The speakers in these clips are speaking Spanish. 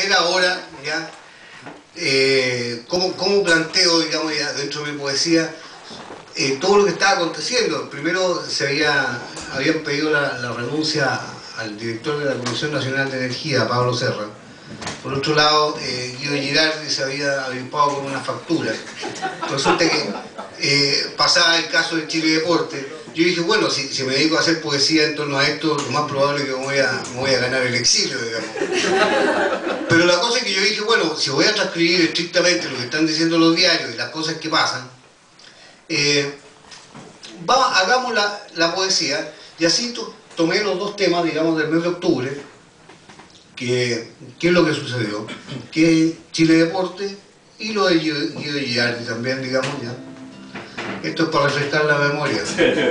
hacer ahora, ya, cómo planteo, digamos, ya dentro de mi poesía, todo lo que estaba aconteciendo. Primero habían pedido la renuncia al director de la Comisión Nacional de Energía, Pablo Serra. Por otro lado, Guido Girardi se había avispado con una factura. Resulta que pasaba el caso de Chile Deporte. Yo dije, bueno, si me dedico a hacer poesía en torno a esto, lo más probable es que me voy a ganar el exilio, digamos. Pero la cosa es que yo dije, bueno, si voy a transcribir estrictamente lo que están diciendo los diarios y las cosas que pasan, hagamos la poesía. Y así tomé los dos temas, digamos, del mes de octubre, que es lo que sucedió, que es Chile Deporte y lo de Guido Girardi también, digamos, ya. Esto es para refrescar la memoria.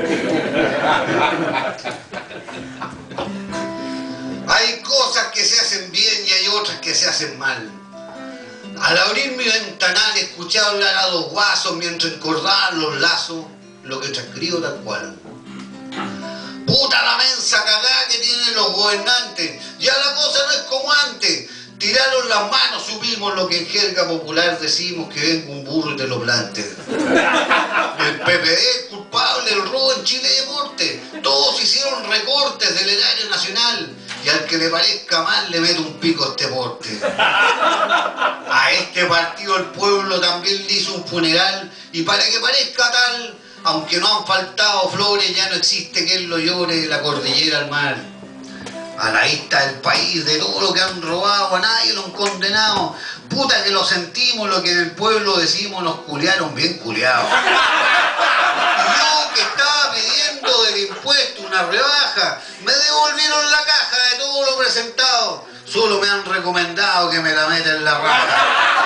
Hay cosas que se hacen bien y hay otras que se hacen mal. Al abrir mi ventanal escuché hablar a dos guasos mientras encordaban los lazos, lo que transcribo tal cual. Puta la mensa cagada que tienen los gobernantes. Ya la cosa no es como antes. Tiraron las manos, subimos lo que en jerga popular decimos que venga un burro y te lo plante. El PPD es culpable del robo en Chile Deporte. Todos hicieron recortes del erario nacional. Y al que le parezca mal le mete un pico a este porte. A este partido el pueblo también le hizo un funeral. Y para que parezca tal, aunque no han faltado flores, ya no existe quien lo llore de la cordillera al mar. A la vista del país, de todo lo que han robado, a nadie lo han condenado. Puta que lo sentimos, lo que en el pueblo decimos, nos culiaron bien culiados. Y yo que estaba pidiendo del impuesto una rebaja, me devolvieron la caja de todo lo presentado. Solo me han recomendado que me la meta en la raja.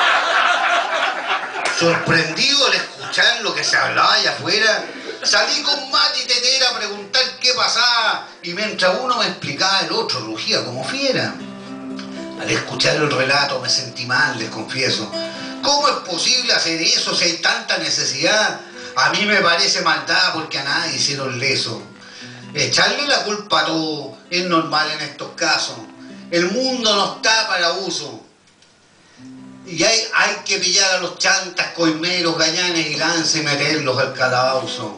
Sorprendido al escuchar lo que se hablaba allá afuera, salí con Mati Tetera a preguntar qué pasaba y mientras uno me explicaba el otro rugía como fiera. Al escuchar el relato me sentí mal, les confieso. ¿Cómo es posible hacer eso si hay tanta necesidad? A mí me parece maldad porque a nadie hicieron leso. Echarle la culpa a todo es normal en estos casos. El mundo no está para uso. Y hay que pillar a los chantas, coimeros, gañanes y lances y meterlos al calabozo.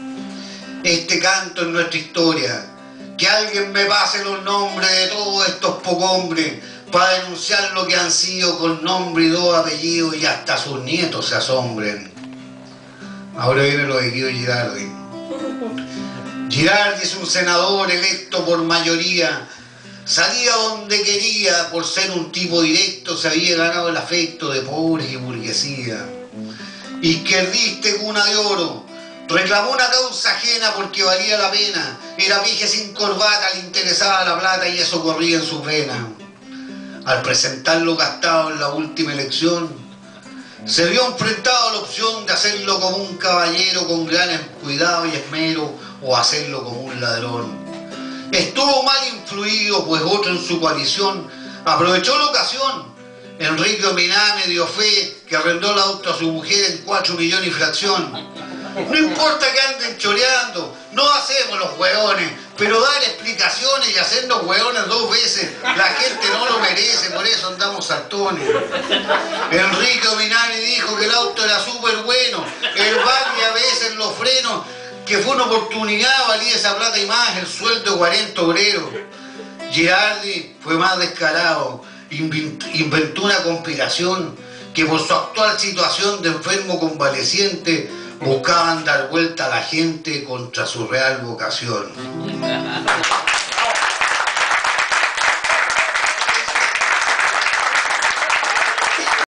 Este canto es nuestra historia. Que alguien me pase los nombres de todos estos pocombres para denunciar lo que han sido con nombre y dos apellidos y hasta sus nietos se asombren. Ahora viene lo de Guido Girardi. Girardi es un senador electo por mayoría. Salía donde quería, por ser un tipo directo, se había ganado el afecto de pobres y burguesía. Izquierdista y cuna de oro, reclamó una causa ajena porque valía la pena. Era pije sin corbata, le interesaba la plata y eso corría en sus venas. Al presentar lo gastado en la última elección, se vio enfrentado a la opción de hacerlo como un caballero con gran cuidado y esmero o hacerlo como un ladrón. Estuvo mal influido, pues otro en su coalición aprovechó la ocasión. Enrique Ominá me dio fe que arrendó el auto a su mujer en 4 millones y fracción. No importa que anden choreando, no hacemos los hueones, pero dar explicaciones y hacernos hueones 2 veces, la gente no lo merece, por eso andamos saltones. Enrique Ominá me dijo que el auto era súper bueno, el baile a veces los frenos, que fue una oportunidad, valía esa plata y más, el sueldo de 40 obreros. Girardi fue más descarado, inventó una conspiración que por su actual situación de enfermo convaleciente buscaban dar vuelta a la gente contra su real vocación.